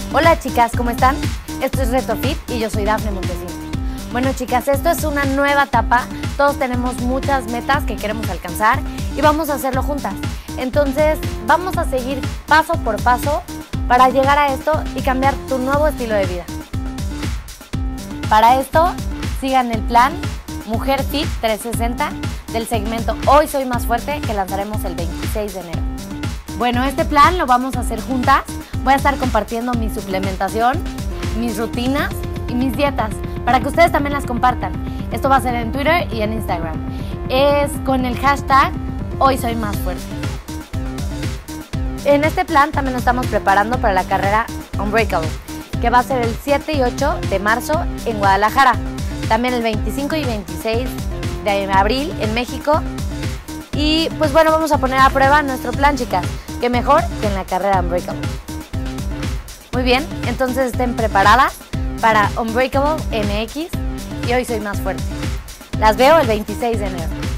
Hola chicas, ¿cómo están? Esto es Reto Fit y yo soy Dafne Montesino. Bueno chicas, esto es una nueva etapa, todos tenemos muchas metas que queremos alcanzar y vamos a hacerlo juntas. Entonces vamos a seguir paso por paso para llegar a esto y cambiar tu nuevo estilo de vida. Para esto, sigan el plan Mujer Fit 360 del segmento Hoy Soy Más Fuerte que lanzaremos el 26 de enero. Bueno, este plan lo vamos a hacer juntas. Voy a estar compartiendo mi suplementación, mis rutinas y mis dietas para que ustedes también las compartan. Esto va a ser en Twitter y en Instagram. Es con el hashtag Hoy Soy Más Fuerte. En este plan también nos estamos preparando para la carrera Unbreakable, que va a ser el 7 y 8 de marzo en Guadalajara. También el 25 y 26 de abril en México. Y pues bueno, vamos a poner a prueba nuestro plan, chicas. Qué mejor que en la carrera Unbreakable. Muy bien, entonces estén preparadas para Unbreakable MX y Hoy Soy Más Fuerte. Las veo el 26 de enero.